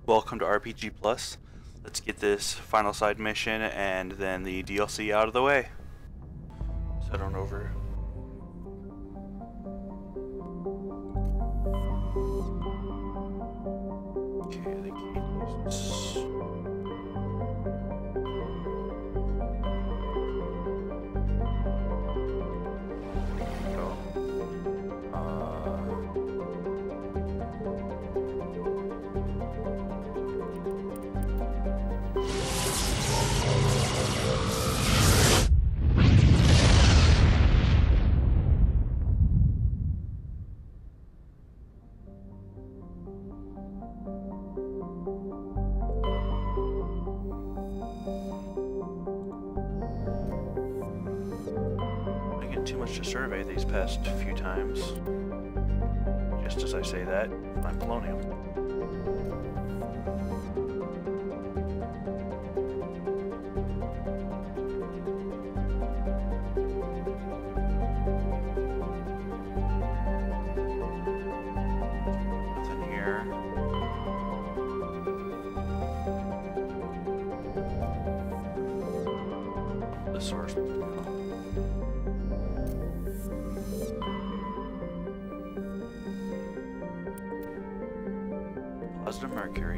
Welcome to RPG Plus. Let's get this final side mission and then the DLC out of the way. Let's head on over. Okay, they can't use this. Too much to survey these past few times. Just as I say that, I'm polonium. Nothing here. The source. Positive mercury.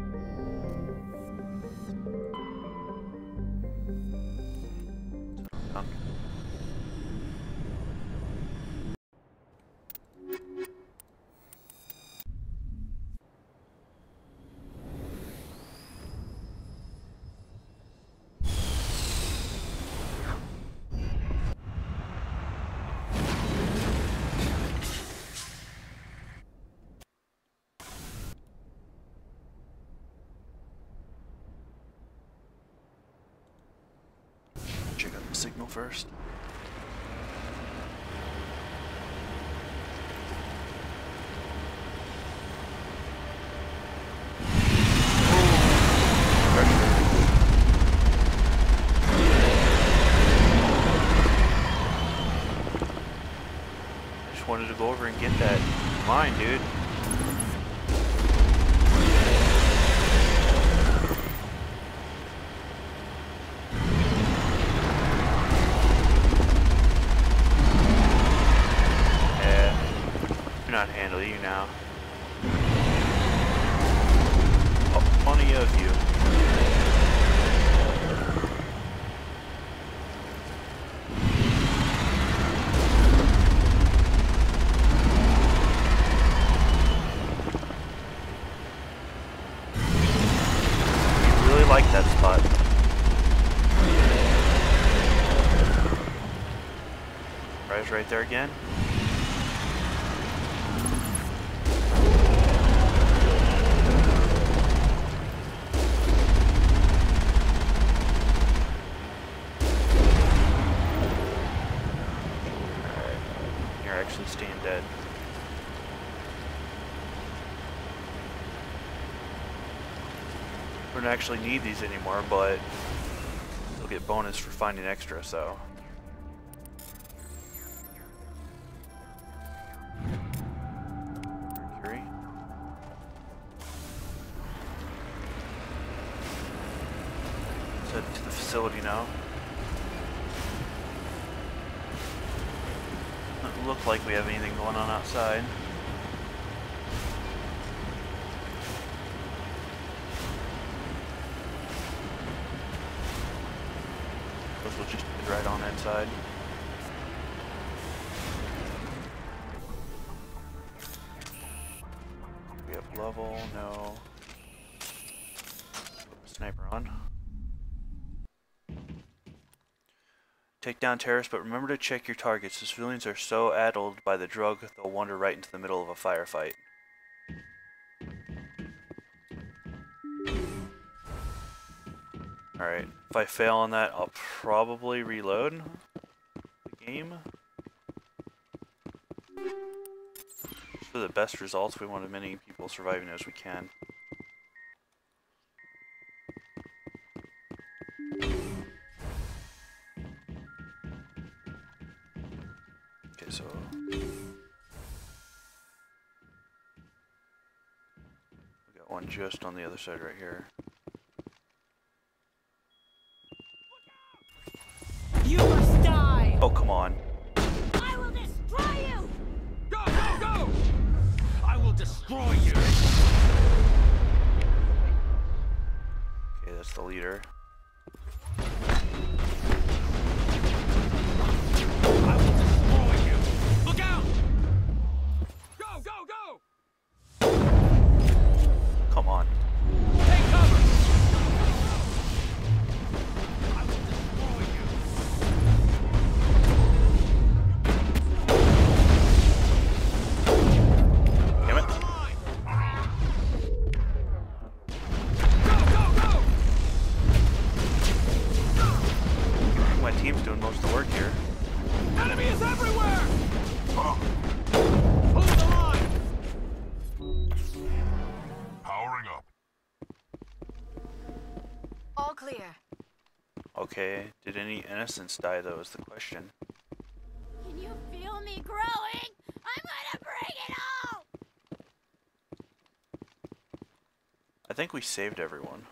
Check out the signal first. I just wanted to go over and get that mine, dude. Not handle you now. Oh, plenty of you. I really like that spot. Rise right there again. Actually staying dead. We don't actually need these anymore, but you'll get bonus for finding extra, so. Mercury. Let's head to the facility now. Doesn't look like we have anything going on outside. Guess we'll just get right on inside. We have level, no. Put the sniper on. Take down terrorists, but remember to check your targets. The civilians are so addled by the drug, they'll wander right into the middle of a firefight. Alright, if I fail on that, I'll probably reload the game. For the best results, we want as many people surviving as we can. Okay, so we got one one just on the other side right here. You must die! Oh, come on. I will destroy you! Go, go, go! I will destroy you! Okay, that's the leader. I will destroy you! Look out! Go, go, go! Come on. Take cover! I will destroy you! Damn it. The line! Go, go, go! My team's doing most of the work here. Enemy is everywhere! Hold the line! Powering up. All clear. Okay, did any innocents die though is the question. Can you feel me growing? I'm gonna bring it all! I think we saved everyone.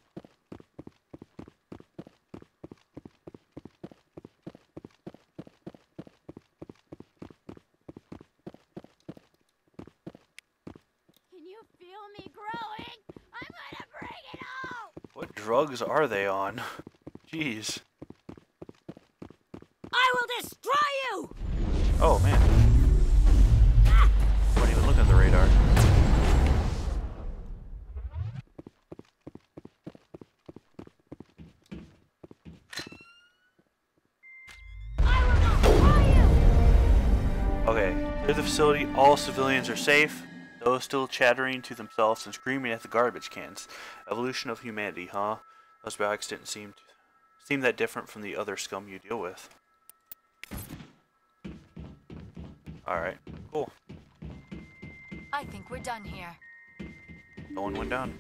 Can you feel me growing? I'm gonna bring it all! What drugs are they on? Jeez. I will destroy you! Oh man. Wasn't even looking at the radar. I will destroy you! Okay, near the facility, all civilians are safe. Those still chattering to themselves and screaming at the garbage cans. Evolution of humanity, huh? Those biotics didn't seem that different from the other scum you deal with. Alright, cool. I think we're done here. No one went down.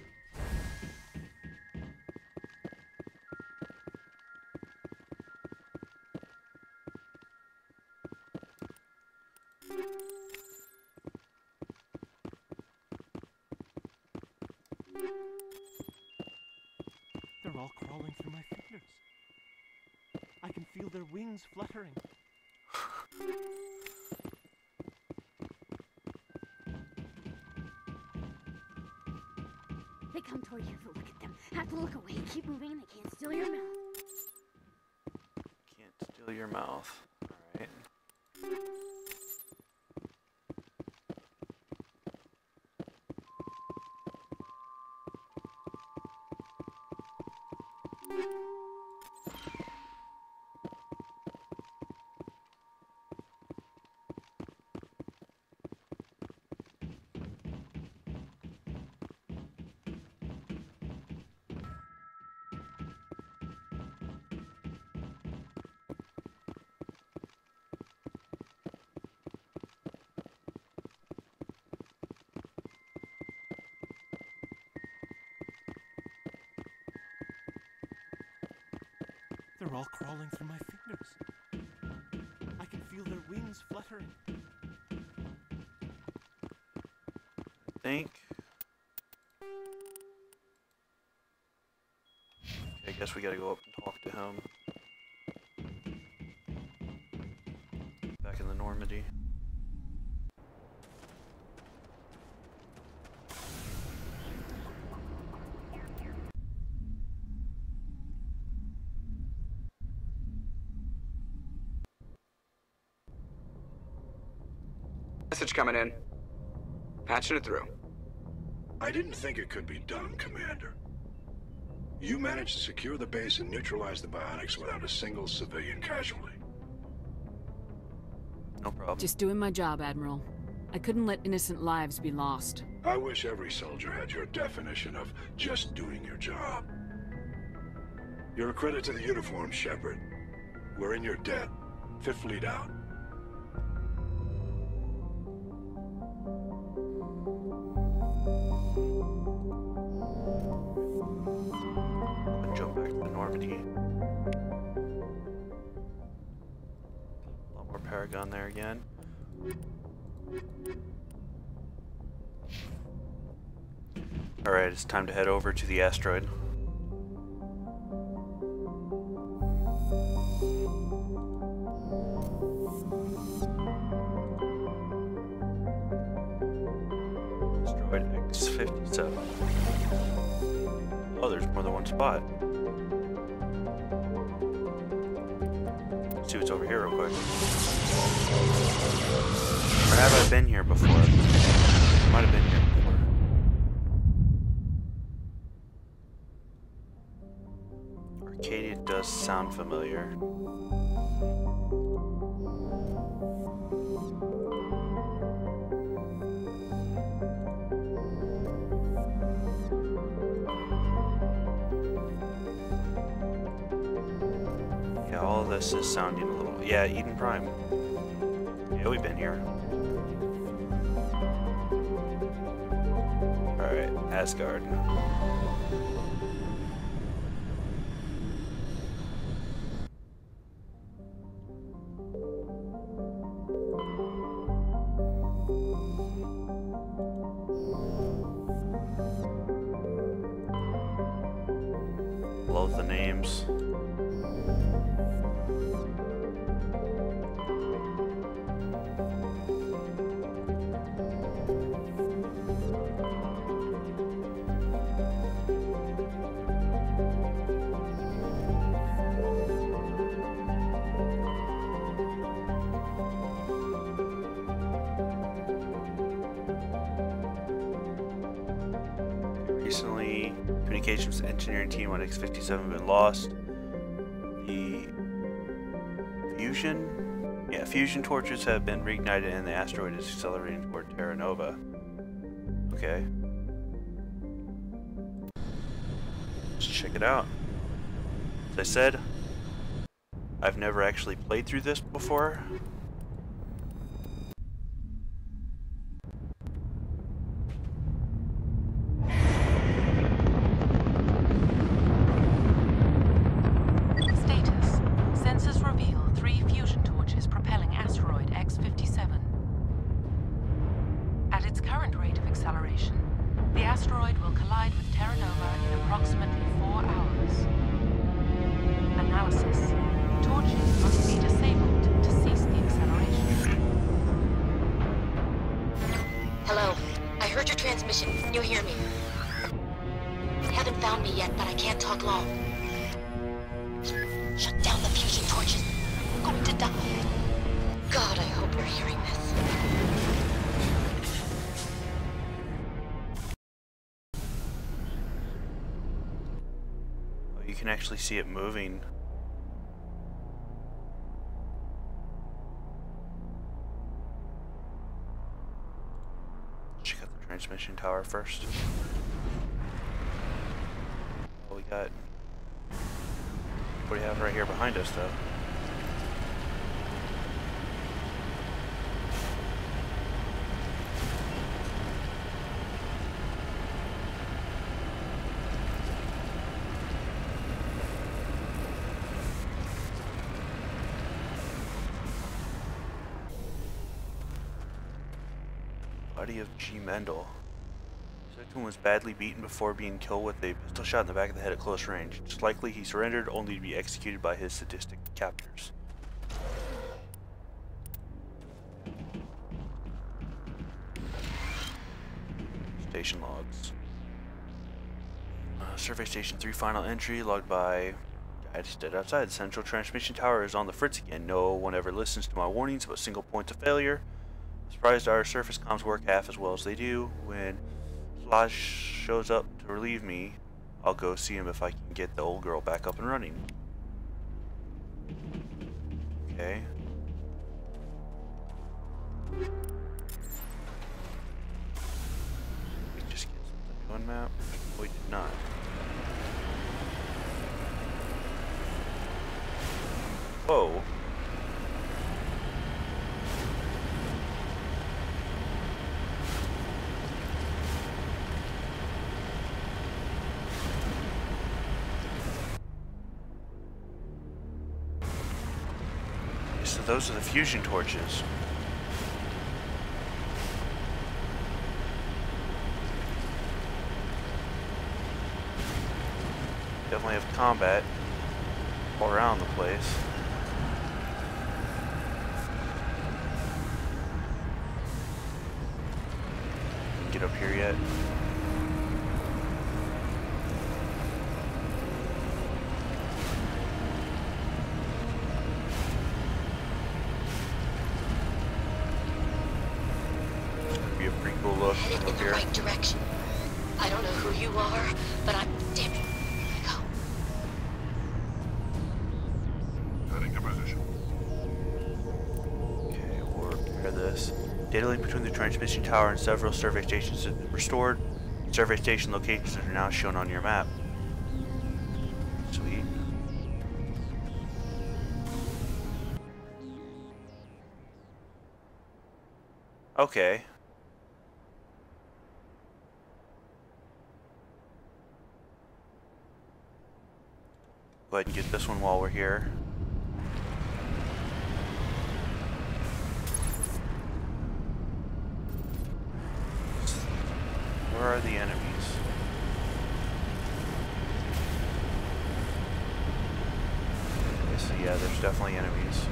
They're all crawling through my fingers. I can feel their wings fluttering. They come toward you, so look at them. Have to look away. Keep moving, and they can't steal your mouth. Can't steal your mouth. Alright. They're all crawling through my fingers. I can feel their wings fluttering. I think. Okay, I guess we gotta go up and talk to him. Back in the Normandy. Message coming in. Patching it through. I didn't think it could be done, Commander. You managed to secure the base and neutralize the biotics without a single civilian casualty. No problem. Just doing my job, Admiral. I couldn't let innocent lives be lost. I wish every soldier had your definition of just doing your job. You're a credit to the uniform, Shepard. We're in your debt. Fifth Fleet out. Jump back to the Normandy. A lot more Paragon there again. Alright, it's time to head over to the asteroid. Asteroid X-57. Oh, there's more than one spot. Let's see what's over here real quick. Or have I been here before? I might have been here before. Arcadia does sound familiar. Yeah, all of this is sounding a little... Yeah, Eden Prime. Yeah, we've been here. Alright, Asgard. Love the names. Recently, communications engineering team on X-57 have been lost. The fusion torches have been reignited and the asteroid is accelerating toward Terra Nova. Okay. Let's check it out. As I said, I've never actually played through this before. You hear me? Haven't found me yet, but I can't talk long. Shut down the fusion torches. I'm going to die. God, I hope you're hearing this. Oh, you can actually see it moving. Transmission tower first. Well, we got... What do you have right here behind us, though? Body of G. Mendel. Victim was badly beaten before being killed with a pistol shot in the back of the head at close range. It's likely he surrendered only to be executed by his sadistic captors. Station logs. Survey Station 3 final entry logged by guide stood outside. The central transmission tower is on the fritz again. No one ever listens to my warnings about single points of failure. Surprised our surface comms work half as well as they do. When Flash shows up to relieve me, I'll go see him if I can get the old girl back up and running. Okay. We just get the new map? We did not. Whoa. So those are the fusion torches. Definitely have combat all around the place. Get up here yet? It's gonna be a pretty cool look Headed from in up the here. right direction. I don't know who you are, but I'm... Damn it. Go. Heading to position. Okay, we'll repair this. Data link between the transmission tower and several survey stations has been restored. Survey station locations are now shown on your map. Sweet. Okay. Go ahead and get this one while we're here. Where are the enemies? Okay, so yeah, there's definitely enemies.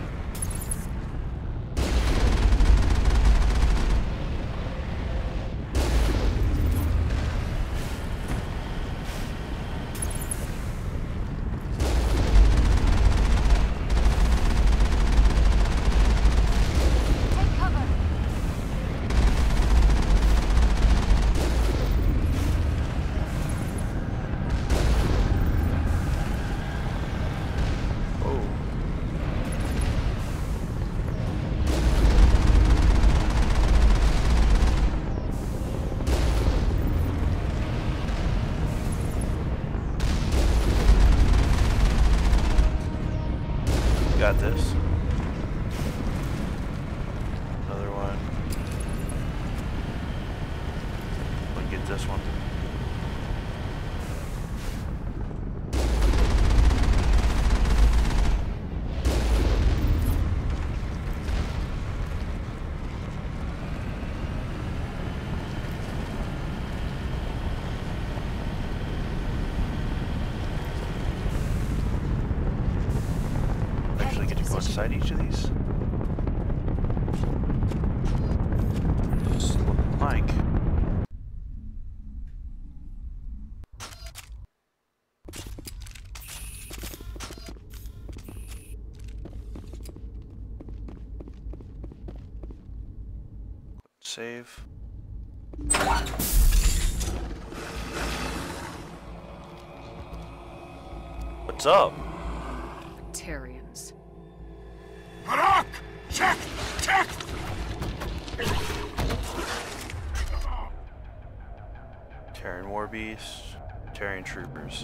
Take cover. Oh. Got this. Another one. We'll get this one. Actually get to go inside each of these. Just looking like. Save. What's up? Batarians. Harak! Check! Check! Terran war beasts, Terran troopers.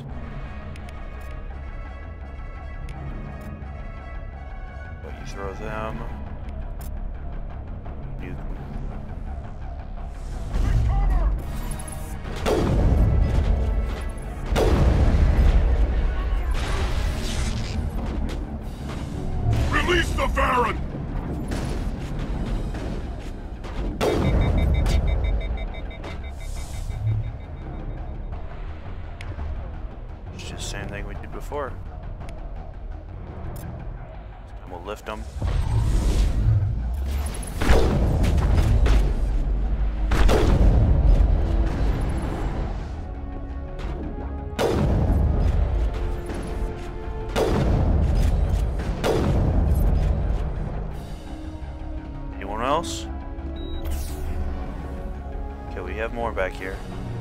But you throw them. Nuke them. Release the Baron! It's just the same thing we did before. And we'll lift them. Anyone else? Okay, we have more back here.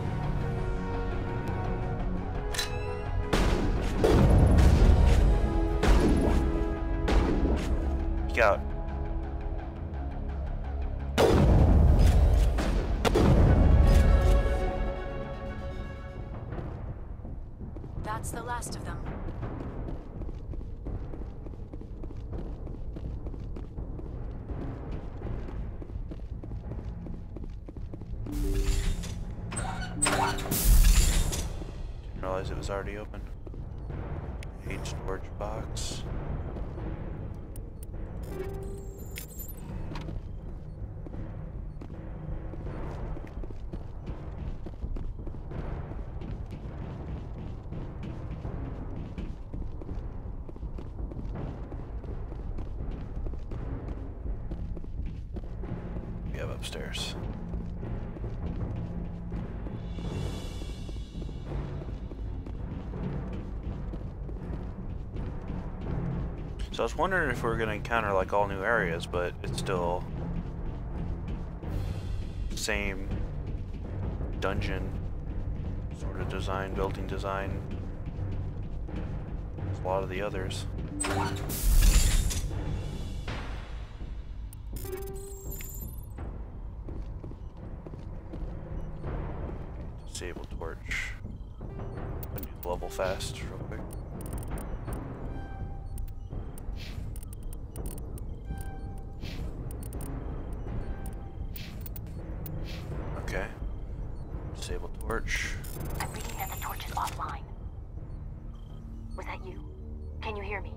Peek out. That's the last of them. Didn't realize it was already open. Page storage box. upstairs. So I was wondering if we were going to encounter like all new areas, but it's still same dungeon sort of design, building design as a lot of the others. Disable torch. I need to level fast real quick. Okay. Disable torch. I'm reading that the torch is offline. Was that you? Can you hear me?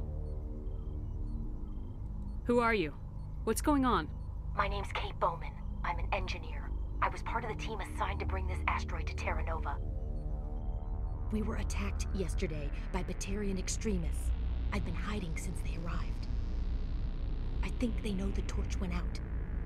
Who are you? What's going on? My name's Kate Bowman. I'm an engineer. I was part of the team assigned to bring this asteroid to Terra Nova. We were attacked yesterday by Batarian extremists. I've been hiding since they arrived. I think they know the torch went out.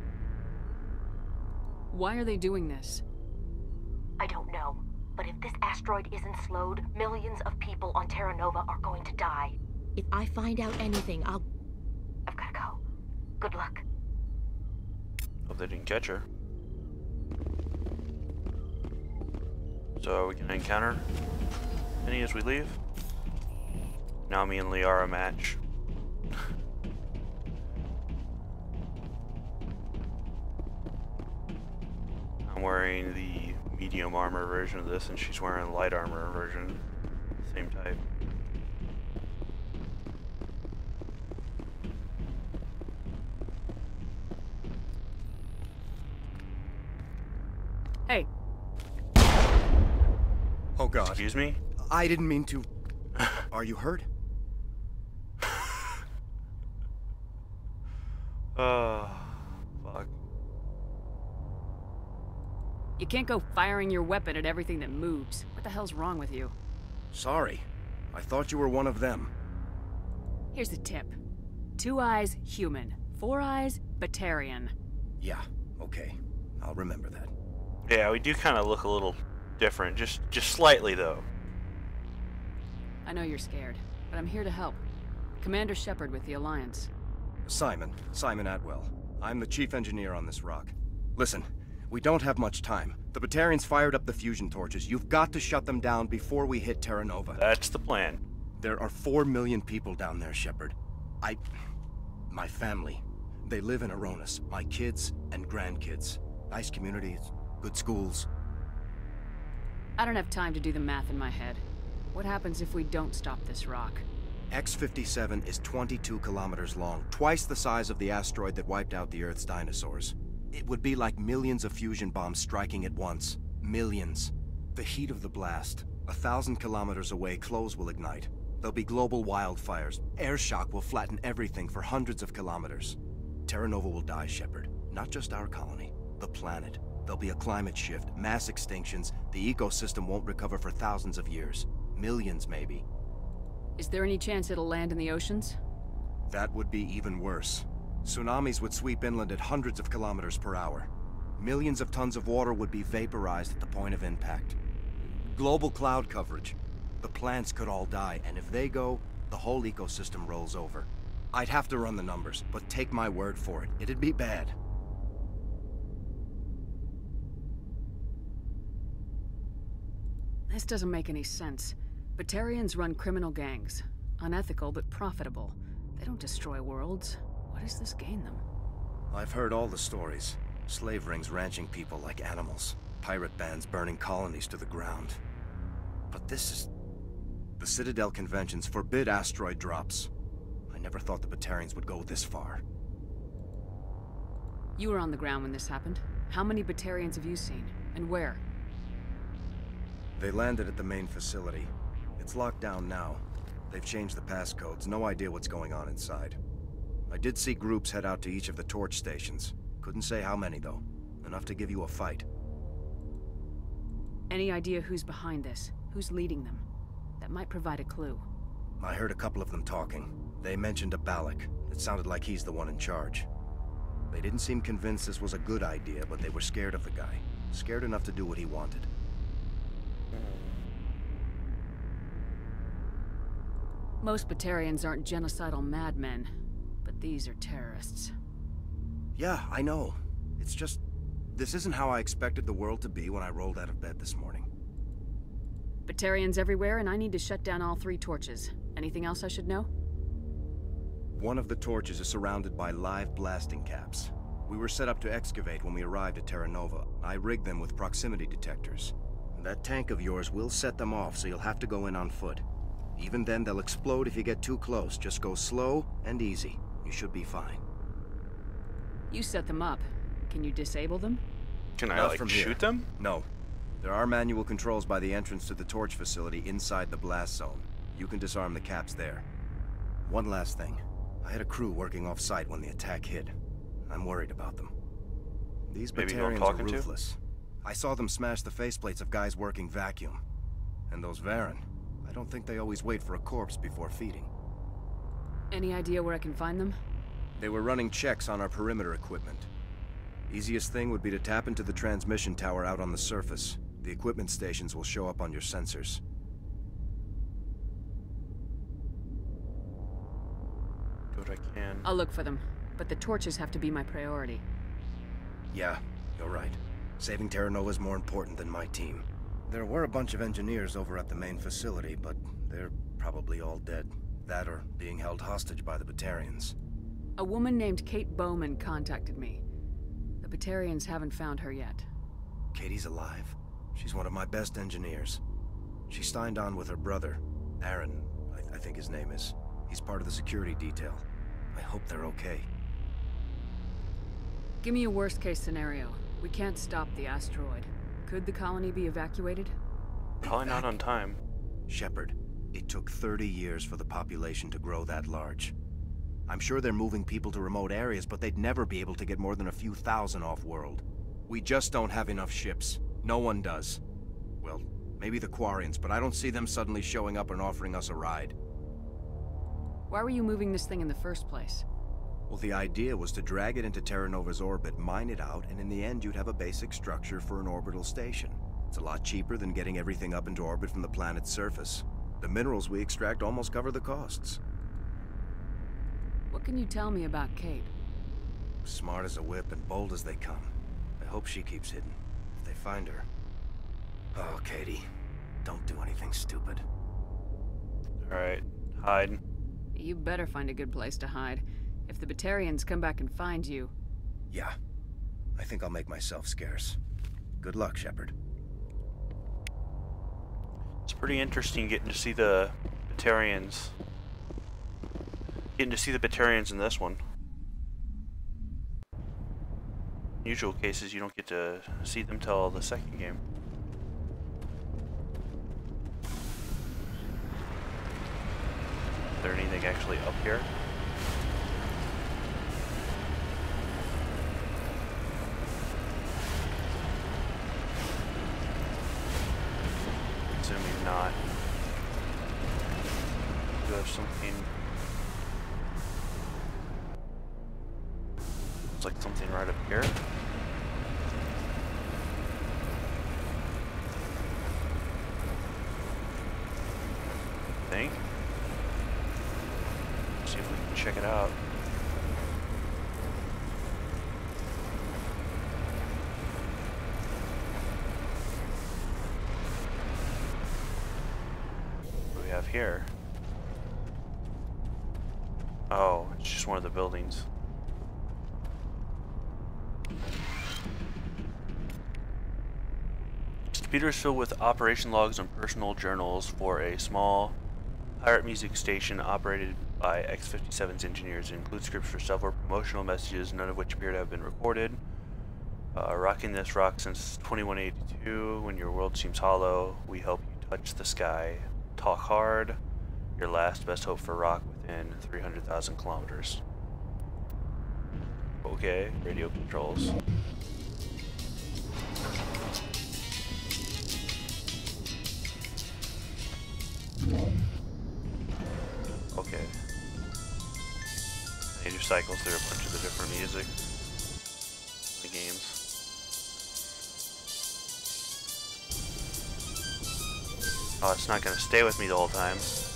Why are they doing this? I don't know, but if this asteroid isn't slowed, millions of people on Terra Nova are going to die. If I find out anything, I've gotta go. Good luck. Hope they didn't catch her. So are we gonna encounter any as we leave? Now me and Liara match. I'm wearing the medium armor version of this, and she's wearing the light armor version. Same type. Hey. Oh God. Excuse me? I didn't mean to. Are you hurt? Fuck. You can't go firing your weapon at everything that moves. What the hell's wrong with you? Sorry. I thought you were one of them. Here's the tip. 2 eyes, human. 4 eyes, Batarian. Yeah, okay. I'll remember that. Yeah, we do kind of look a little different, just slightly though. I know you're scared, but I'm here to help. Commander Shepard with the Alliance. Simon Atwell. I'm the chief engineer on this rock. Listen, we don't have much time. The Batarians fired up the fusion torches. You've got to shut them down before we hit Terra Nova. That's the plan. There are 4 million people down there, Shepard. My family. They live in Aronis. My kids and grandkids. Nice communities, good schools. I don't have time to do the math in my head. What happens if we don't stop this rock? X-57 is 22 kilometers long, twice the size of the asteroid that wiped out the Earth's dinosaurs. It would be like millions of fusion bombs striking at once. Millions. The heat of the blast. 1,000 kilometers away, clothes will ignite. There'll be global wildfires. Air shock will flatten everything for hundreds of kilometers. Terra Nova will die, Shepard. Not just our colony. The planet. There'll be a climate shift, mass extinctions. The ecosystem won't recover for thousands of years. Millions, maybe. Is there any chance it'll land in the oceans? That would be even worse. Tsunamis would sweep inland at hundreds of kilometers per hour. Millions of tons of water would be vaporized at the point of impact. Global cloud coverage. The plants could all die, and if they go, the whole ecosystem rolls over. I'd have to run the numbers, but take my word for it, it'd be bad. This doesn't make any sense. Batarians run criminal gangs. Unethical, but profitable. They don't destroy worlds. What does this gain them? I've heard all the stories. Slave rings ranching people like animals. Pirate bands burning colonies to the ground. But this is... The Citadel conventions forbid asteroid drops. I never thought the Batarians would go this far. You were on the ground when this happened. How many Batarians have you seen? And where? They landed at the main facility. It's locked down now. They've changed the passcodes. No idea what's going on inside. I did see groups head out to each of the torch stations. Couldn't say how many, though. Enough to give you a fight. Any idea who's behind this? Who's leading them? That might provide a clue. I heard a couple of them talking. They mentioned a Balak. It sounded like he's the one in charge. They didn't seem convinced this was a good idea, but they were scared of the guy. Scared enough to do what he wanted. Most Batarians aren't genocidal madmen, but these are terrorists. Yeah, I know. It's just... this isn't how I expected the world to be when I rolled out of bed this morning. Batarians everywhere, and I need to shut down all 3 torches. Anything else I should know? One of the torches is surrounded by live blasting caps. We were set up to excavate when we arrived at Terra Nova. I rigged them with proximity detectors. That tank of yours will set them off, so you'll have to go in on foot. Even then, they'll explode if you get too close. Just go slow and easy. You should be fine. You set them up. Can you disable them? Can I, Not like, from shoot here. them? No. There are manual controls by the entrance to the torch facility inside the blast zone. You can disarm the caps there. One last thing. I had a crew working off-site when the attack hit. I'm worried about them. These Maybe who I'm Batarians are talking to? ruthless. I saw them smash the faceplates of guys working vacuum. And those Varen, I don't think they always wait for a corpse before feeding. Any idea where I can find them? They were running checks on our perimeter equipment. Easiest thing would be to tap into the transmission tower out on the surface. The equipment stations will show up on your sensors. Do what I can. I'll look for them, but the torches have to be my priority. Yeah, you're right. Saving Terra Nova is more important than my team. There were a bunch of engineers over at the main facility, but they're probably all dead. That or being held hostage by the Batarians. A woman named Kate Bowman contacted me. The Batarians haven't found her yet. Katie's alive. She's one of my best engineers. She signed on with her brother, Aaron, I think his name is. He's part of the security detail. I hope they're okay. Give me a worst-case scenario. We can't stop the asteroid. Could the colony be evacuated? Probably not on time. Shepard, it took 30 years for the population to grow that large. I'm sure they're moving people to remote areas, but they'd never be able to get more than a few thousand off-world. We just don't have enough ships. No one does. Well, maybe the Quarians, but I don't see them suddenly showing up and offering us a ride. Why were you moving this thing in the first place? Well, the idea was to drag it into Terra Nova's orbit, mine it out, and in the end you'd have a basic structure for an orbital station. It's a lot cheaper than getting everything up into orbit from the planet's surface. The minerals we extract almost cover the costs. What can you tell me about Kate? Smart as a whip and bold as they come. I hope she keeps hidden. If they find her... Oh, Katie. Don't do anything stupid. Alright, hide. You better find a good place to hide. If the Batarians come back and find you... Yeah. I think I'll make myself scarce. Good luck, Shepard. It's pretty interesting getting to see the Batarians. Getting to see the Batarians in this one. In usual cases, you don't get to see them till the second game. Is there anything actually up here? Assuming not. Do have something. Looks like something right up here. I think. See if we can check it out. What do we have here? Oh, it's just one of the buildings. This computer is filled with operation logs and personal journals for a small pirate music station operated by X-57's engineers. It includes scripts for several promotional messages, none of which appear to have been recorded. Rocking this rock since 2182. When your world seems hollow, we help you touch the sky. Talk hard. Your last best hope for rock within 300,000 kilometers. Okay, radio controls. Okay. It just cycles through a bunch of the different music. Oh, it's not gonna stay with me the whole time.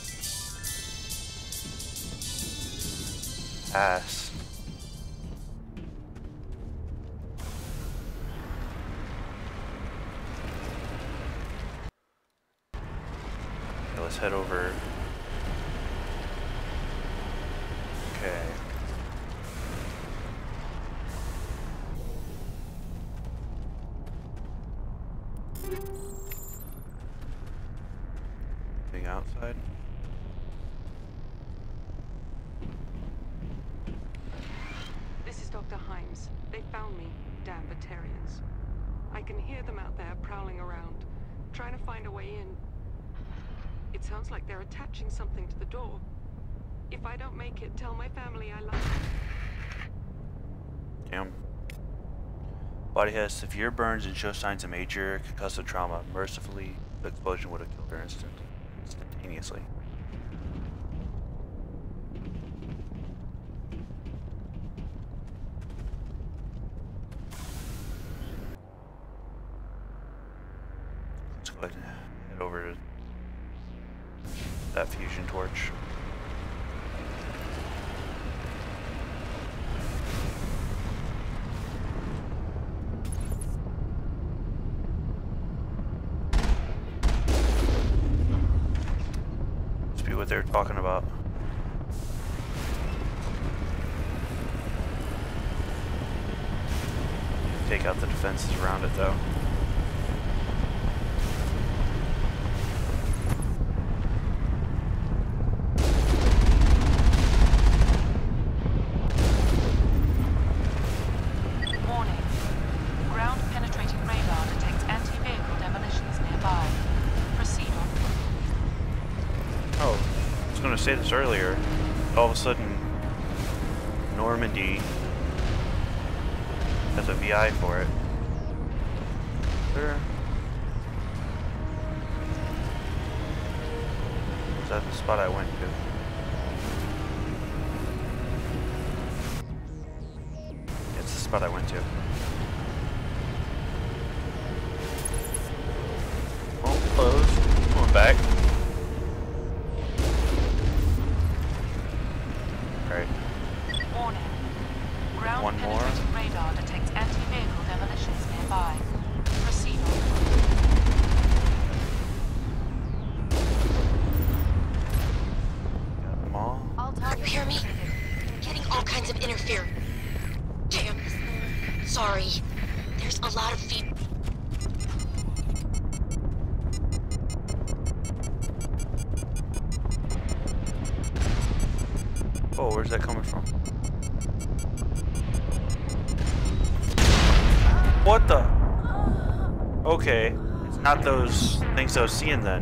Pass. Okay, let's head over. Okay. Anything outside? This is Dr. Himes. They found me, damn Batarians. I can hear them out there prowling around, trying to find a way in. It sounds like they're attaching something to the door. If I don't make it, tell my family I love them. Damn. Body has severe burns and shows signs of major concussive trauma. Mercifully, the explosion would have killed her instantaneously. Let's go ahead and head over to that fusion torch. What they're talking about. Take out the defenses around it though. Warning. Ground penetrating radar detects anti-vehicle demolitions nearby. Proceed on. Oh, I was going to say this earlier. All of a sudden, Normandy has a VI for it. Sure. Is that the spot I went to? It's the spot I went to. Oh, closed. Going back. Warning. Ground One more. penetrating radar detects anti-vehicle demolitions nearby. Proceed on. Got them all. Can you hear me? I'm getting all kinds of interference. Damn. Sorry. There's a lot of feedback. Oh, where's that coming from? What the? Okay, it's not those things I was seeing then.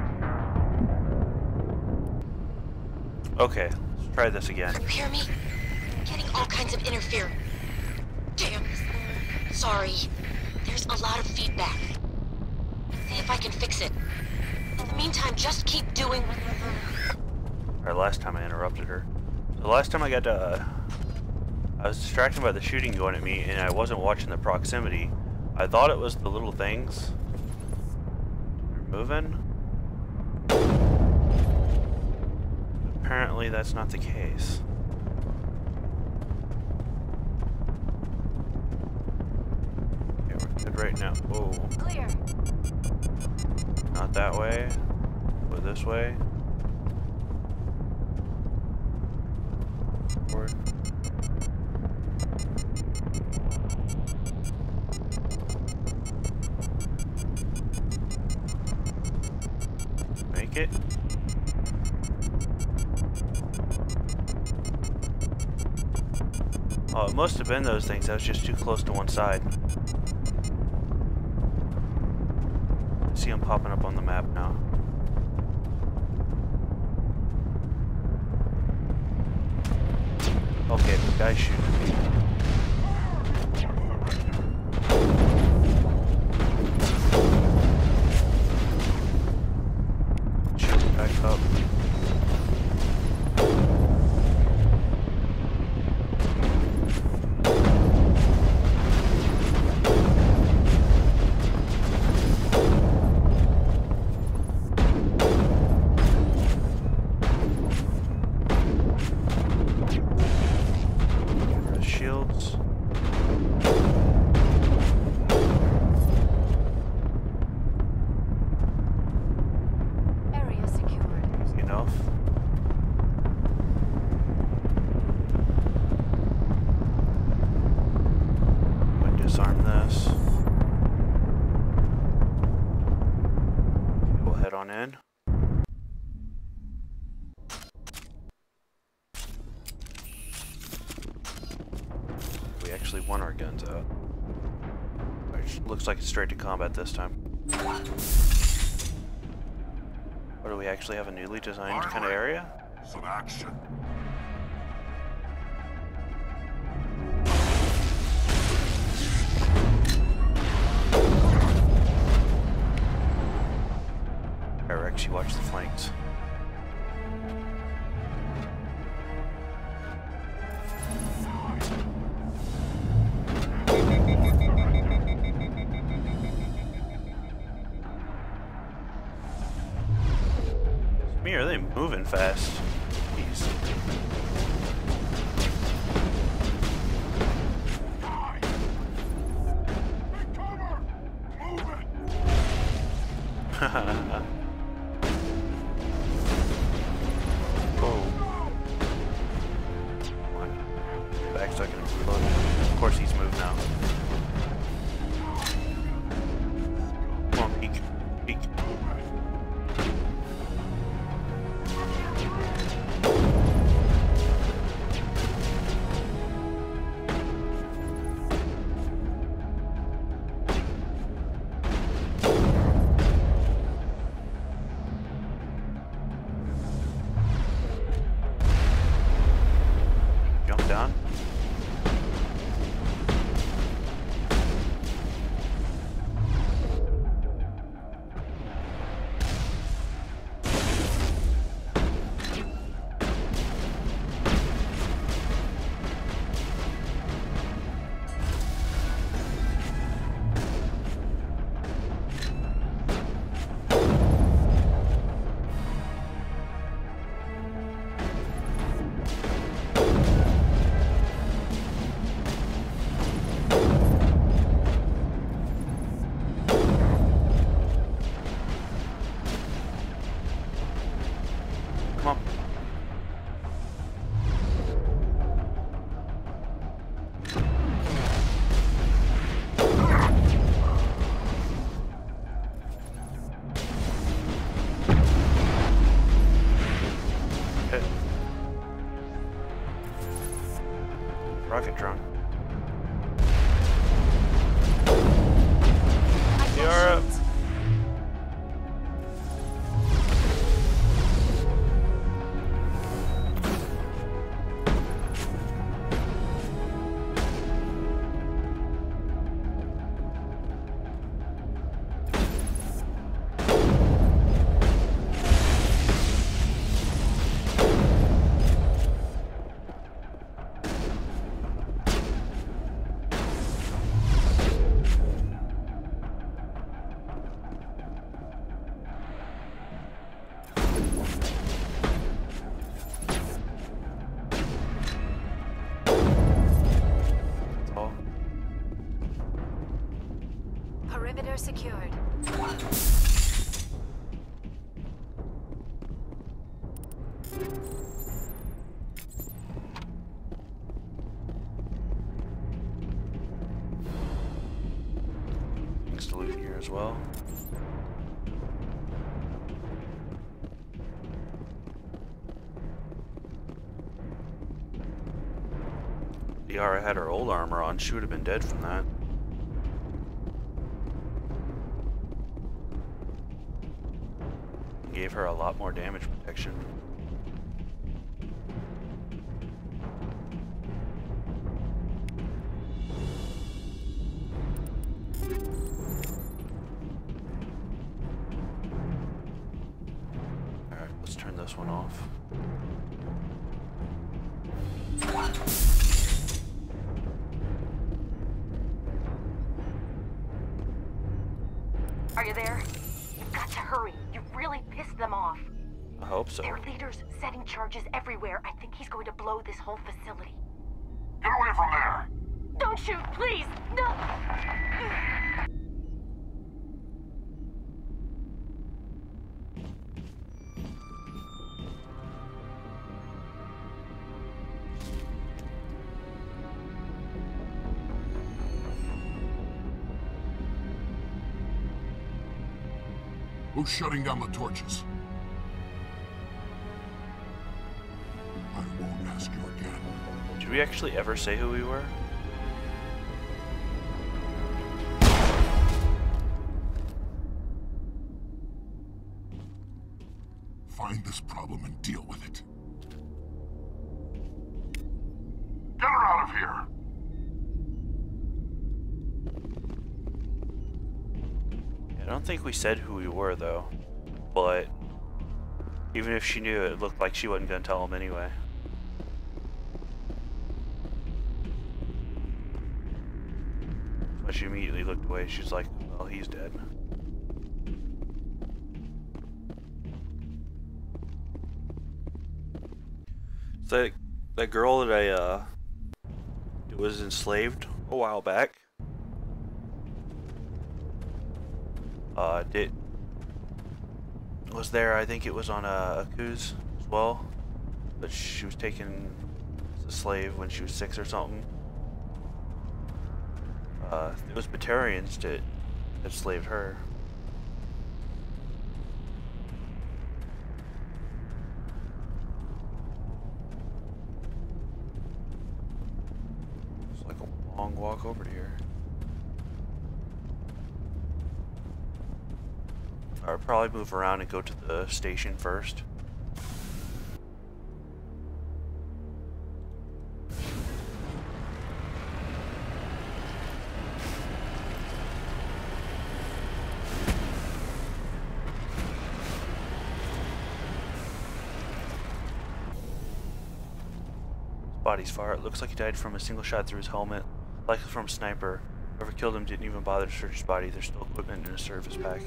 Okay, let's try this again. Can you hear me? I'm getting all kinds of interference. Damn. Sorry. There's a lot of feedback. See if I can fix it. In the meantime, just keep doing. Alright, last time I interrupted her. The last time I got I was distracted by the shooting going at me and I wasn't watching the proximity. I thought it was the little things. They're moving. Apparently that's not the case. Okay, we're good right now. Whoa. Clear. Not that way. Go this way. Forward. Make it. Oh, it must have been those things. I was just too close to one side. I see them popping up on the map now. Okay, the guy's shooting me. Shoot back up. one of our guns out. Which looks like it's straight to combat this time. Or do we actually have a newly designed kind of area? Some action. Alright, Rex, you watch the flanks. Me, are they moving fast? Jeez. Oh. Come on. Back so I can reload. Of course he's moved now. Come on, peek. Peek. Jump down. Come on. Hit. Rocket drone. You're up. Perimeter secured. Things to loot here as well. Yara had her old armor on. She would have been dead from that. Gave her a lot more damage protection. Alright, let's turn this one off. Are you there? You've got to hurry. You've really pissed them off. I hope so. Their leader's setting charges everywhere. I think he's going to blow this whole facility. Get away from there! Don't shoot, please! No! Who's shutting down the torches? I won't ask you again. Did we actually ever say who we were? find this problem and deal with it. Get her out of here! I don't think we said who we were, though. But even if she knew, it looked like she wasn't gonna tell him anyway. But she immediately looked away. She's like, well, he's dead. So that girl that I was enslaved a while back was there. I think it was on a cruise as well, but she was taken as a slave when she was 6 or something. It was Batarians that enslaved her. It's like a long walk over to here. I'd probably move around and go to the station first. Body's far. It looks like he died from a single shot through his helmet, likely from a sniper. Whoever killed him didn't even bother to search his body. There's still equipment in a service pack.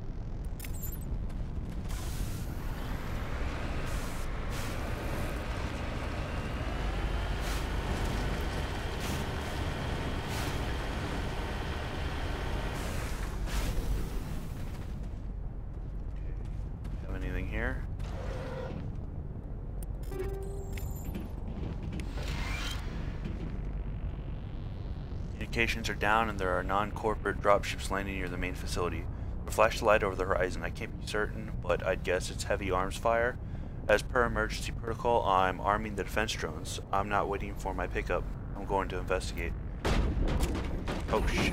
Have anything here? Communications are down and there are non-corporate dropships landing near the main facility. We flash the light over the horizon. I can't be certain, but I'd guess it's heavy arms fire. As per emergency protocol, I'm arming the defense drones. I'm not waiting for my pickup. I'm going to investigate. Oh shit.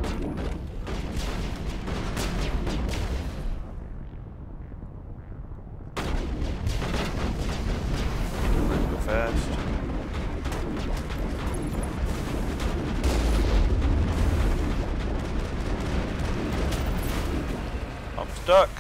Go fast. Stuck.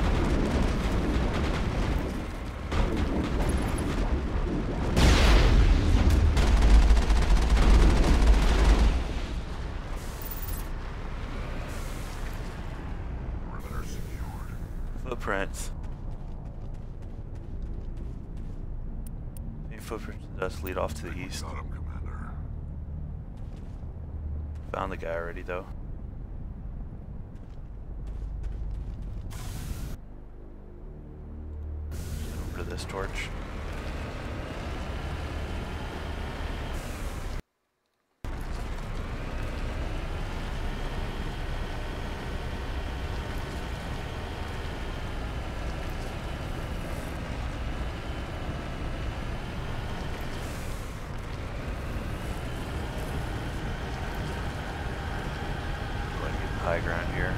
Perimeter secured. Footprints. Any footprints does lead off to the east. Got him, Commander. Found the guy already, though. This torch. Going to get the high ground here.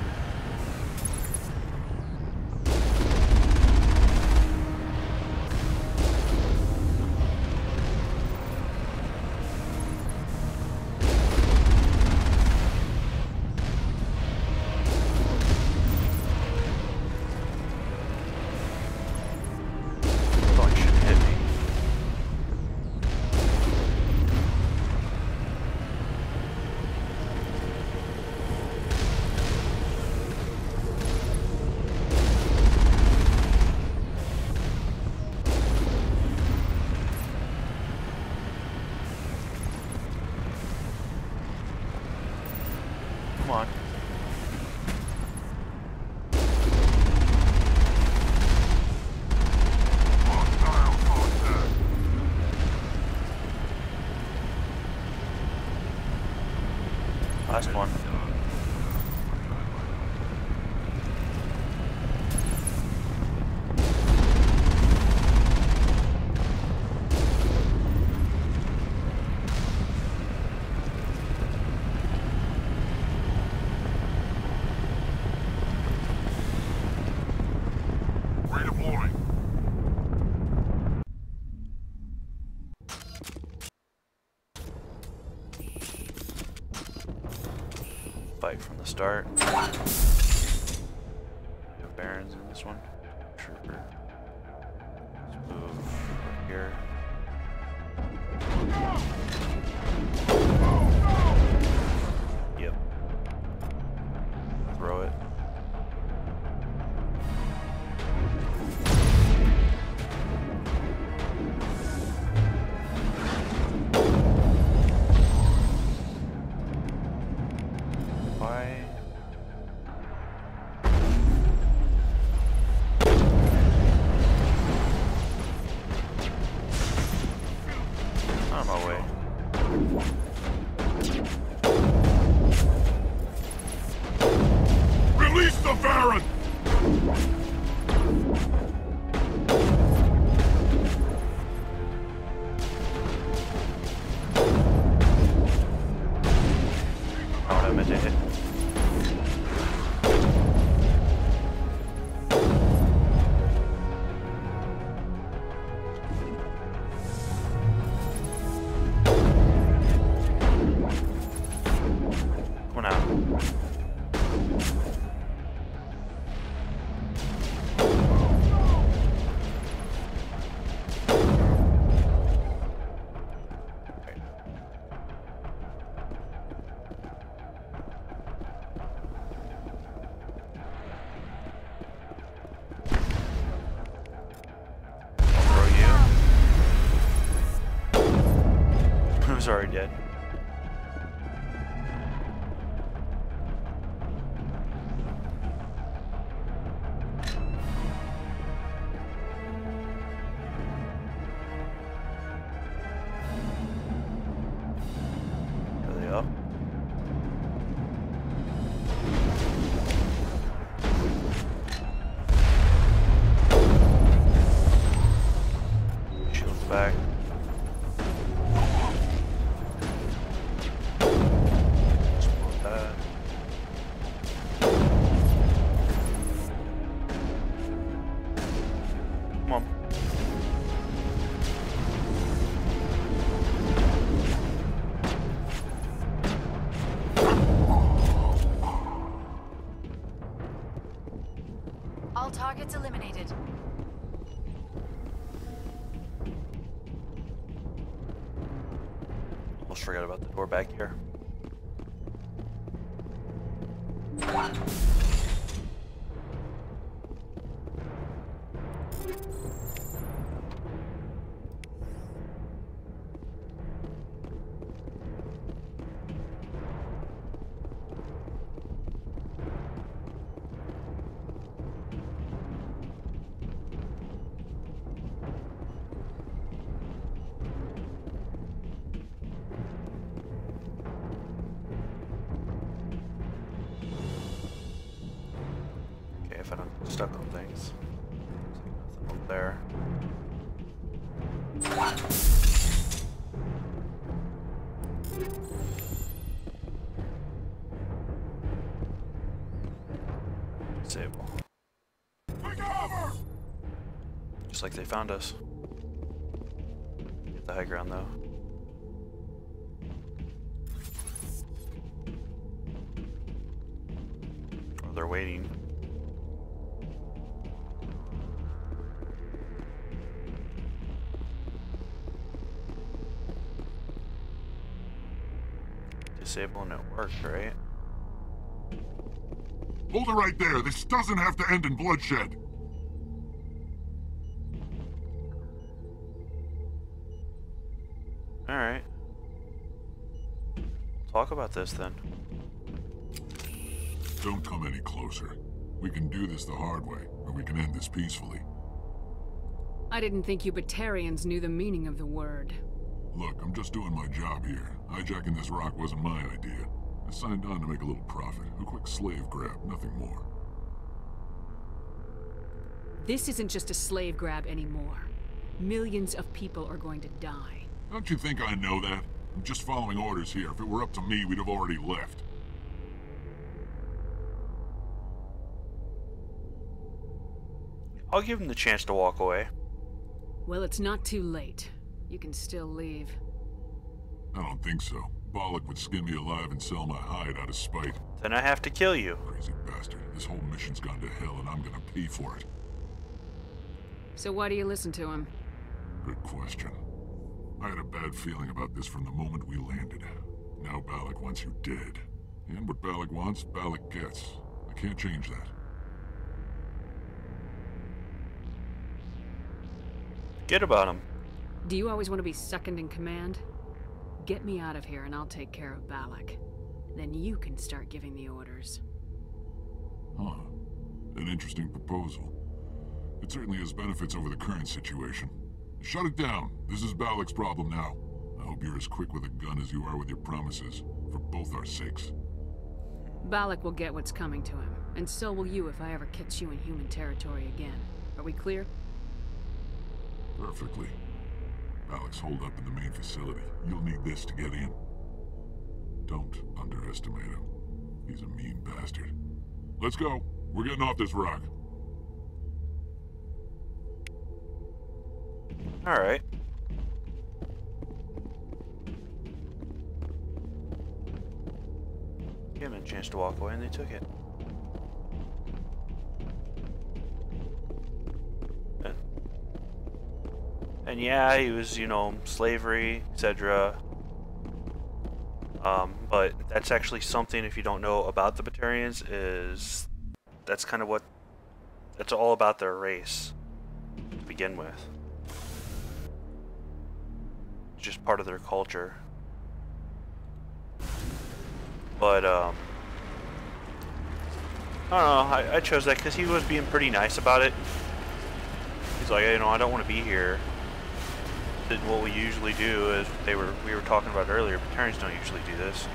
Come on. Last one. Redeploying. start. No barons in this one. Trooper. Let's move over here. Yep. Throw it. Why? On my way. Release the Baron! Oh, I meant to hit. Come on out. Who's already dead? Are they up? Shields back. Come on. All targets eliminated. Almost forgot about the door back here. Okay, if I don't get stuck on things. Nothing up there. Disable. Just like they found us. Get the high ground though. Or they're waiting. Disable and it worked, right? Hold it right there. This doesn't have to end in bloodshed. Alright. Talk about this then. Don't come any closer. We can do this the hard way, or we can end this peacefully. I didn't think you Batarians knew the meaning of the word. Look, I'm just doing my job here. Hijacking this rock wasn't my idea. I signed on to make a little profit. A quick slave grab, nothing more. This isn't just a slave grab anymore. Millions of people are going to die. Don't you think I know that? I'm just following orders here. If it were up to me, we'd have already left. I'll give him the chance to walk away. Well, it's not too late. You can still leave. I don't think so. Balak would skin me alive and sell my hide out of spite. Then I have to kill you. Crazy bastard. This whole mission's gone to hell and I'm gonna pay for it. So why do you listen to him? Good question. I had a bad feeling about this from the moment we landed. Now Balak wants you dead. And what Balak wants, Balak gets. I can't change that. Forget about him. Do you always want to be second in command? Get me out of here and I'll take care of Balak. Then you can start giving the orders. Huh. An interesting proposal. It certainly has benefits over the current situation. Shut it down. This is Balak's problem now. I hope you're as quick with a gun as you are with your promises, for both our sakes. Balak will get what's coming to him, and so will you if I ever catch you in human territory again. Are we clear? Perfectly. Balak's holed up in the main facility. You'll need this to get in. Don't underestimate him. He's a mean bastard. Let's go. We're getting off this rock. Alright. Give him a chance to walk away and they took it. And yeah, he was, you know, slavery, etc. But that's actually something, if you don't know about the Batarians, is that's kind of what, that's all about their race to begin with. It's just part of their culture. But, I don't know, I chose that because he was being pretty nice about it. He's like, you know, I don't want to be here. What we usually do is we were talking about earlier, Batarians don't usually do this.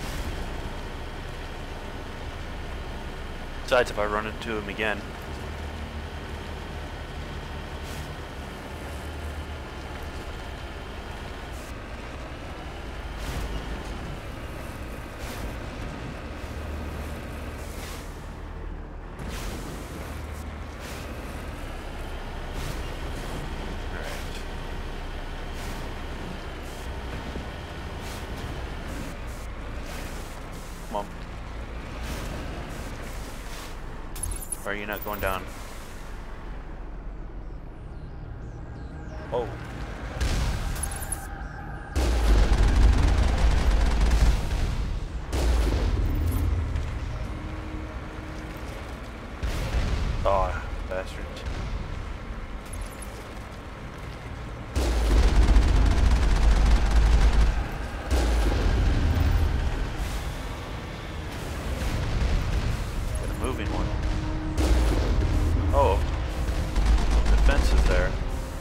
Besides, if I run into him again. Or are you not going down? Oh. Oh, bastards. Got a moving one. Oh, the fence is there.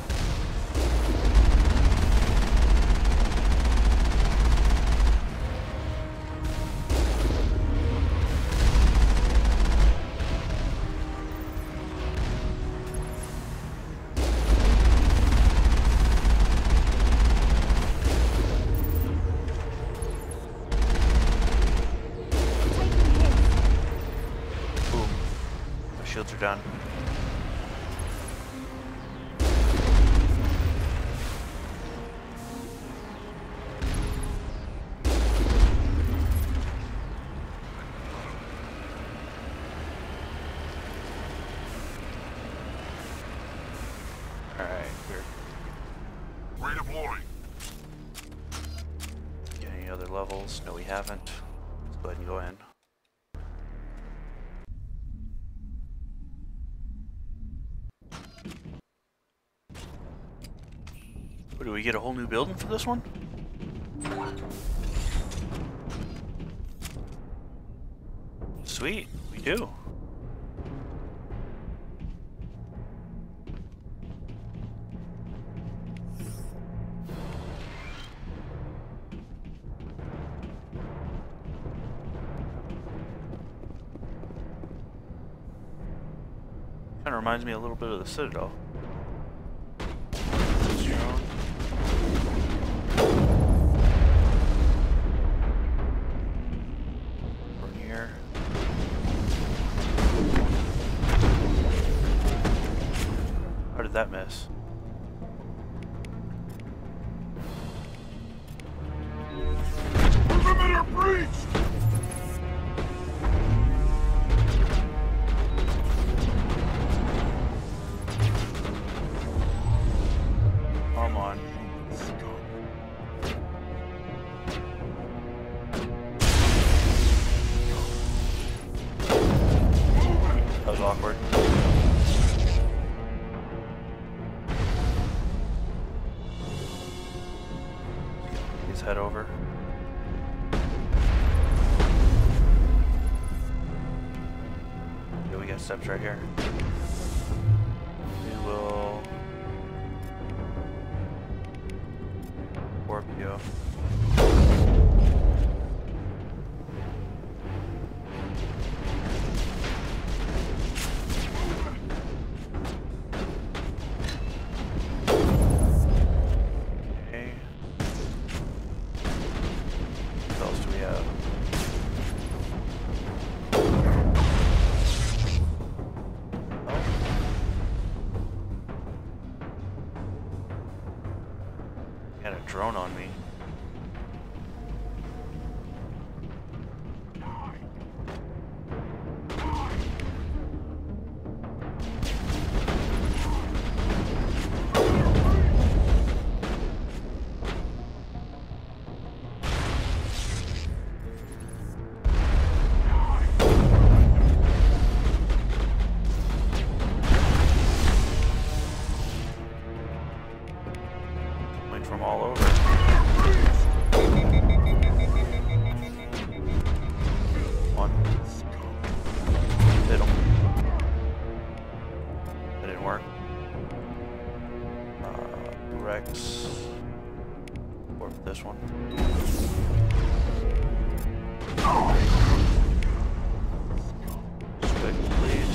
Boom. The shields are done. No, we haven't. Let's go ahead and go in. What, do we get a whole new building for this one? Sweet, we do. Kind of reminds me a little bit of the Citadel. From here. How did that miss? breached! Come on. That was awkward. Let's head over. Okay, we got steps right here. We will warp you. Got a drone on me. From all over. One. Hit him. That didn't work. Rex. Warp this one. Quick, please.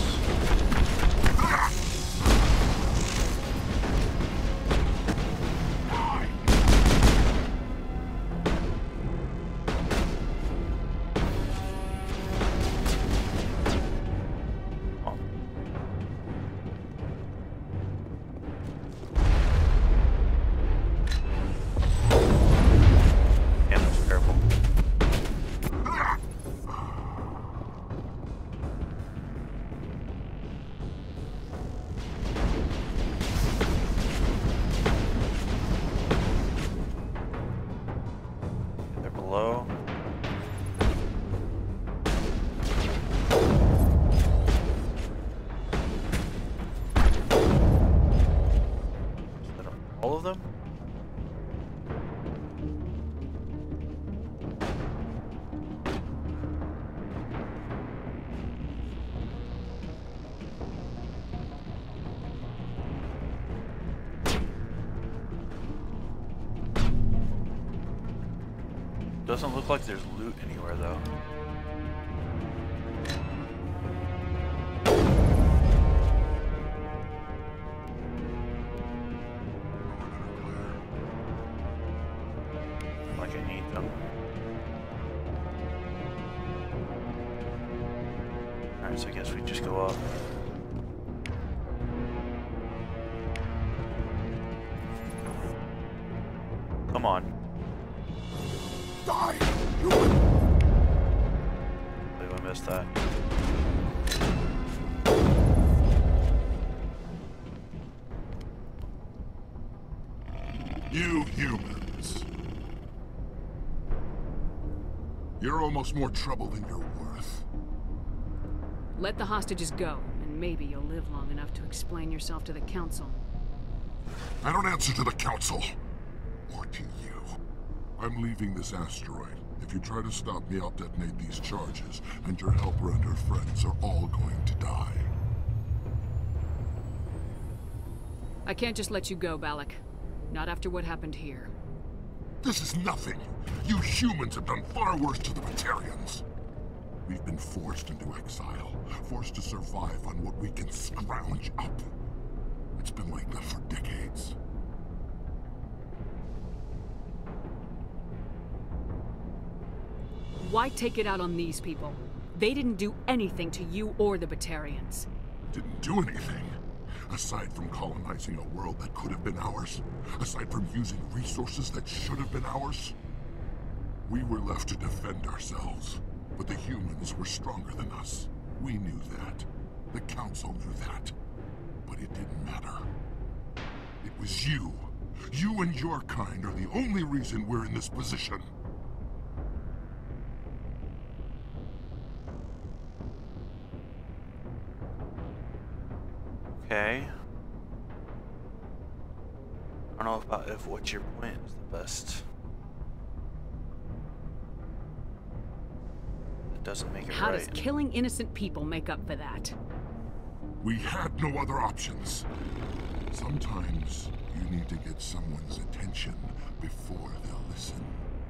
Below. Is that all of them? Doesn't look like there's loot anywhere though. Like I need them. Alright, so I guess we just go up. Come on. Die! I believe I missed that. You humans. You're almost more trouble than you're worth. Let the hostages go, and maybe you'll live long enough to explain yourself to the Council. I don't answer to the Council. Or to you. I'm leaving this asteroid. If you try to stop me, I'll detonate these charges, and your helper and her friends are all going to die. I can't just let you go, Balak. Not after what happened here. This is nothing. You humans have done far worse to the Batarians. We've been forced into exile, forced to survive on what we can scrounge up. It's been like that for decades. Why take it out on these people? They didn't do anything to you or the Batarians. Didn't do anything. Aside from colonizing a world that could have been ours. Aside from using resources that should have been ours. We were left to defend ourselves, but the humans were stronger than us. We knew that. The Council knew that. But it didn't matter. It was you. You and your kind are the only reason we're in this position. Okay. I don't know about if what your point is the best. It doesn't make it How right. does killing innocent people make up for that? We had no other options. Sometimes you need to get someone's attention before they'll listen.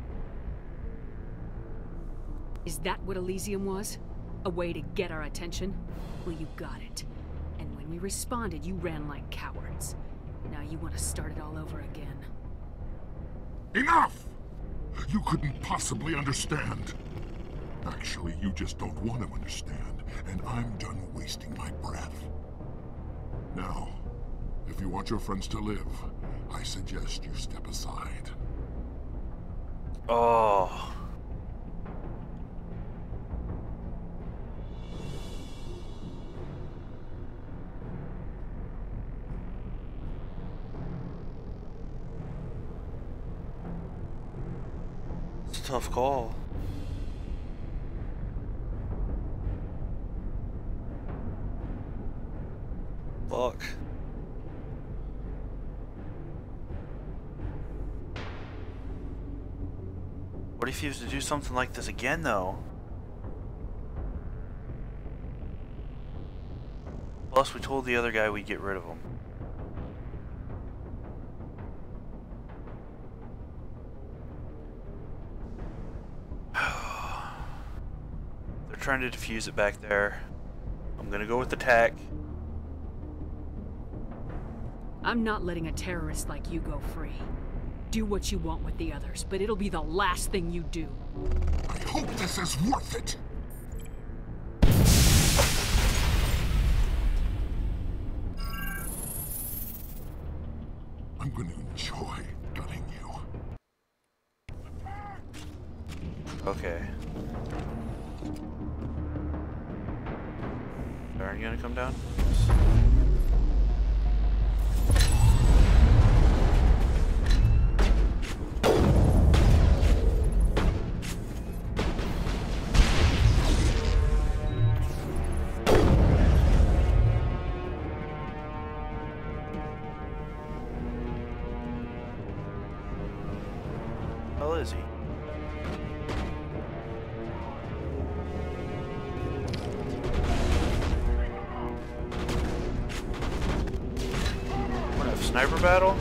Is that what Elysium was? A way to get our attention? Well, you got it. And when we responded, you ran like cowards. Now you want to start it all over again. Enough! You couldn't possibly understand. Actually, you just don't want to understand, and I'm done wasting my breath. Now, if you want your friends to live, I suggest you step aside. Oh. It's a tough call. Fuck. What if he was to do something like this again, though? Plus, we told the other guy we'd get rid of him. They're trying to defuse it back there. I'm gonna go with the tack. I'm not letting a terrorist like you go free. Do what you want with the others, but it'll be the last thing you do. I hope this is worth it! I'm going to enjoy gutting you. Okay. Are you gonna come down? How is he? What a sniper battle?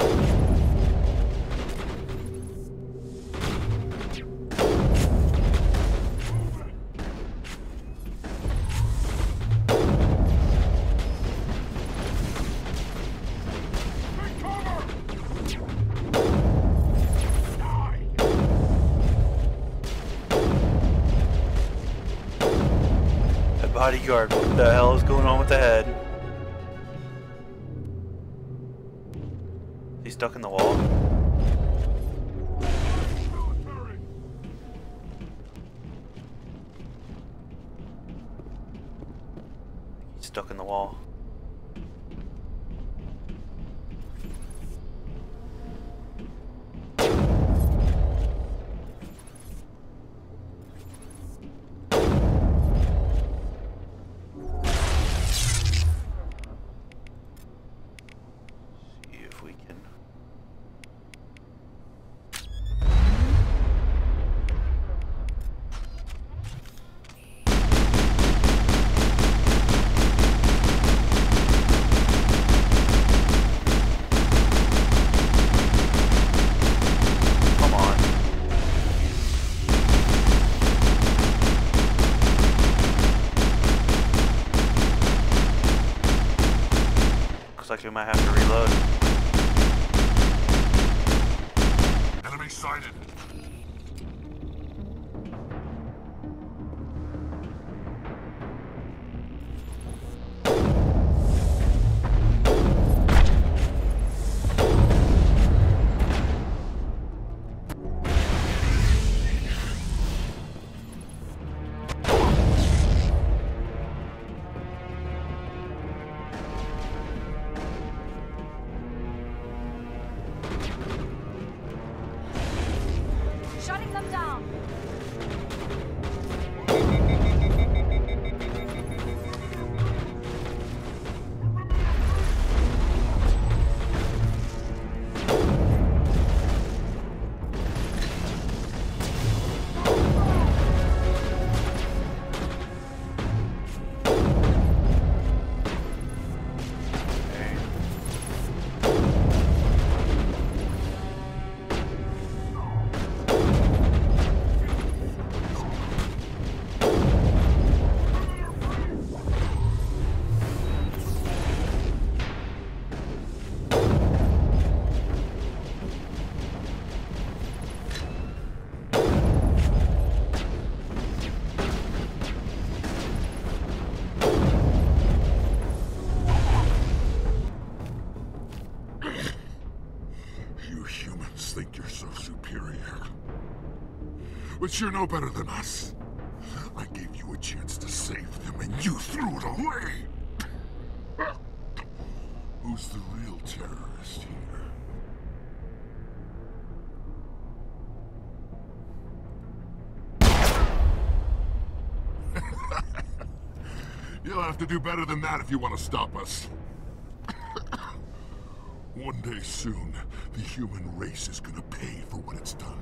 Bodyguard, what the hell is going on with the head? Is he stuck in the wall? He's stuck in the wall. Looks like we might have to reload. Enemy sighted. But you're no better than us. I gave you a chance to save them, and you threw it away! Who's the real terrorist here? You'll have to do better than that if you want to stop us. One day soon, the human race is gonna pay for what it's done.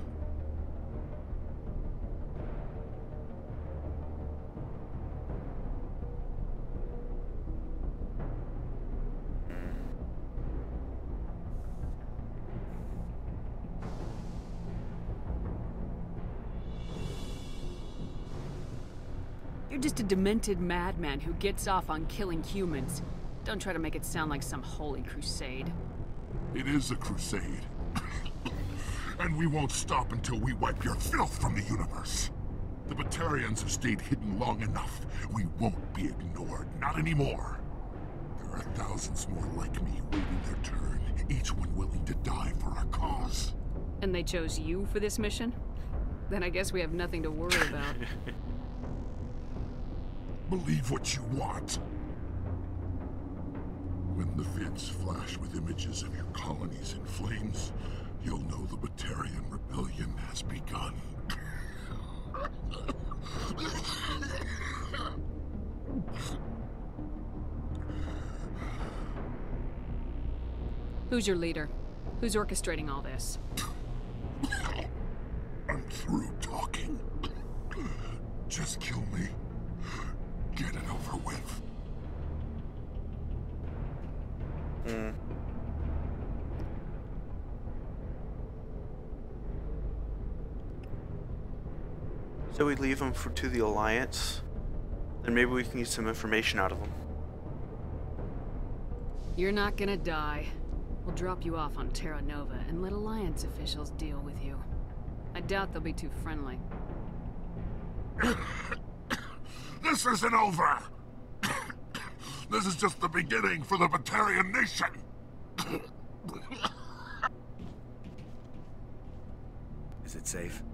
You're just a demented madman who gets off on killing humans. Don't try to make it sound like some holy crusade. It is a crusade. And we won't stop until we wipe your filth from the universe. The Batarians have stayed hidden long enough. We won't be ignored, not anymore. There are thousands more like me waiting their turn, each one willing to die for our cause. And they chose you for this mission? Then I guess we have nothing to worry about. Believe what you want. When the vids flash with images of your colonies in flames, you'll know the Batarian rebellion has begun. Who's your leader? Who's orchestrating all this? I'm through talking. Just kill me. Get it over with. So we leave him to the Alliance, then maybe we can get some information out of him. You're not gonna die. We'll drop you off on Terra Nova and let Alliance officials deal with you. I doubt they'll be too friendly. This isn't over! This is just the beginning for the Batarian nation! Is it safe?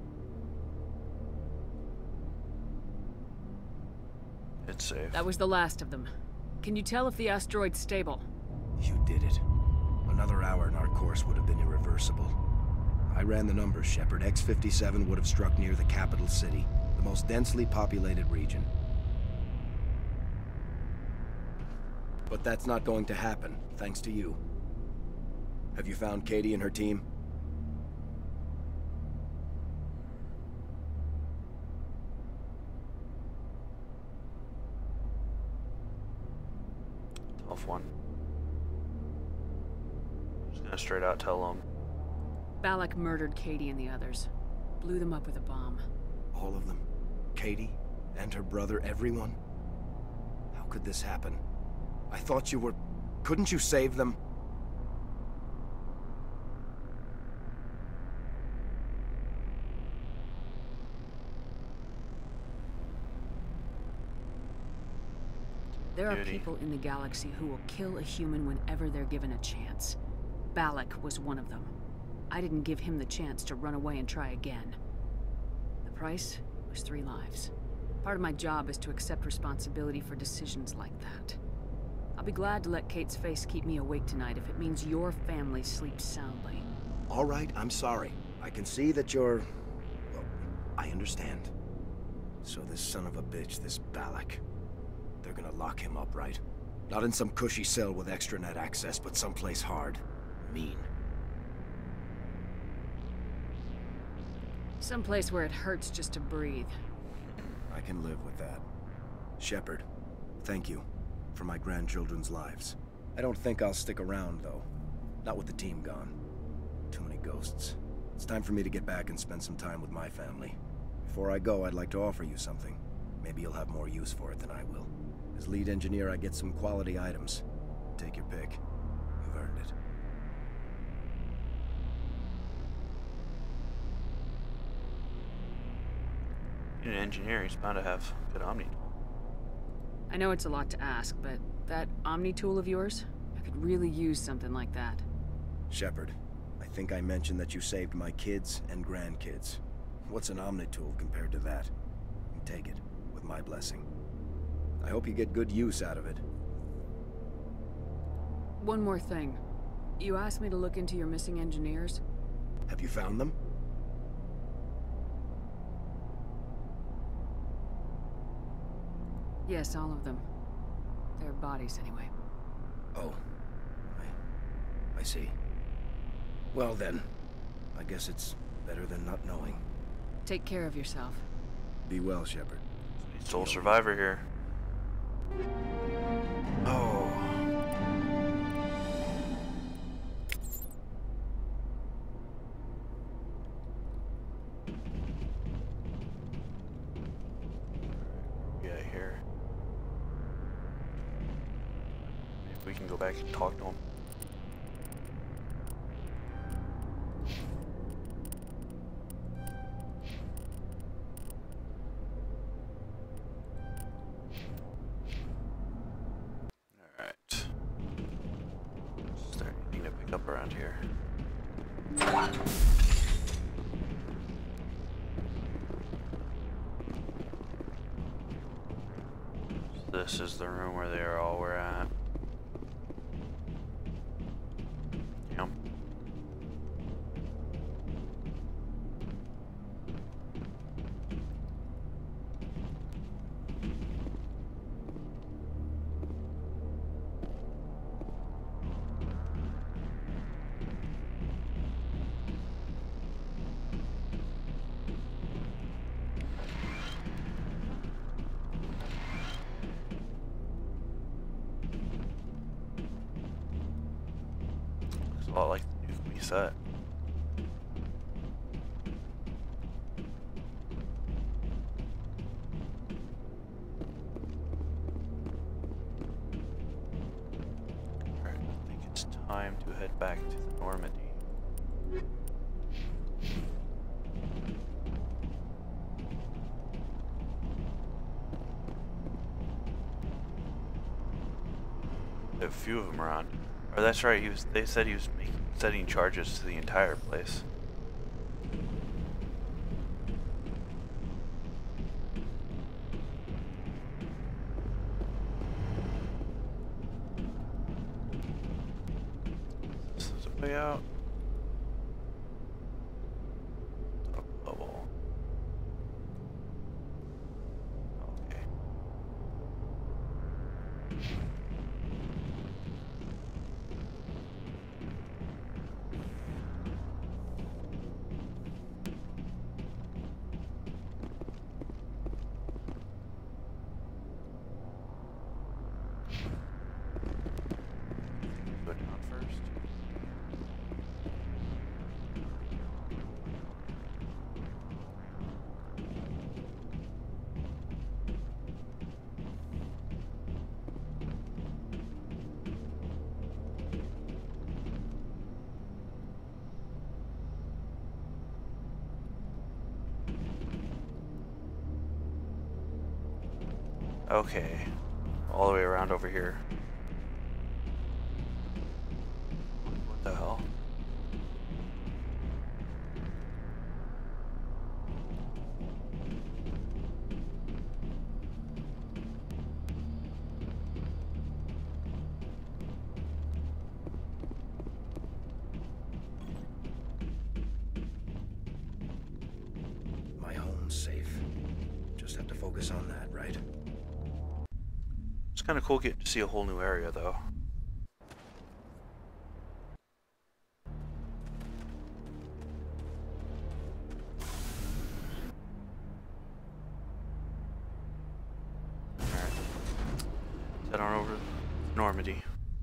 It's safe. That was the last of them. Can you tell if the asteroid's stable? You did it. Another hour and our course would have been irreversible. I ran the numbers, Shepard. X-57 would have struck near the capital city, the most densely populated region. But that's not going to happen, thanks to you. Have you found Katie and her team? Tough one. Just gonna straight out tell them. Balak murdered Katie and the others. Blew them up with a bomb. All of them? Katie? And her brother, everyone? How could this happen? I thought you were... Couldn't you save them? There are people in the galaxy who will kill a human whenever they're given a chance. Balak was one of them. I didn't give him the chance to run away and try again. The price was 3 lives. Part of my job is to accept responsibility for decisions like that. I'll be glad to let Kate's face keep me awake tonight if it means your family sleeps soundly. All right, I'm sorry. I can see that you're... Well, I understand. So this son of a bitch, this Balak, they're gonna lock him up, right? Not in some cushy cell with extranet access, but someplace hard. Mean. Someplace where it hurts just to breathe. I can live with that. Shepard, thank you for my grandchildren's lives. I don't think I'll stick around, though. Not with the team gone. Too many ghosts. It's time for me to get back and spend some time with my family. Before I go, I'd like to offer you something. Maybe you'll have more use for it than I will. As lead engineer, I get some quality items. Take your pick. You've earned it. Being an engineer, he's bound to have good Omni. I know it's a lot to ask, but that Omni tool of yours, I could really use something like that. Shepard, I think I mentioned that you saved my kids and grandkids. What's an Omnitool compared to that? You take it, with my blessing. I hope you get good use out of it. One more thing. You asked me to look into your missing engineers? Have you found them? Yes, all of them. Their bodies, anyway. Oh. I see. Well then, I guess it's better than not knowing. Take care of yourself. Be well, Shepard. Sole survivor here. Oh. Yeah, here. Maybe we can go back and talk to him. Up around here. This is the room where they all were at. Yep. A lot like the nuke we set. Alright, I think it's time to head back to the Normandy. A few of them around. Or that's right, they said he was setting charges to the entire place. This is a way out. Top level. Okay. Go down first. Okay, all the way around over here. What the hell? My home's safe. Just have to focus on that, right? It's kind of cool getting to see a whole new area, though. Alright. Head on over to Normandy.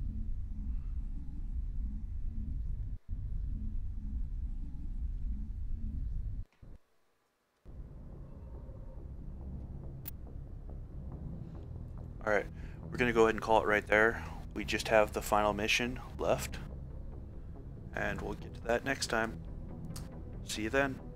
Alright, we're going to go ahead and call it right there. We just have the final mission left. And we'll get to that next time. See you then.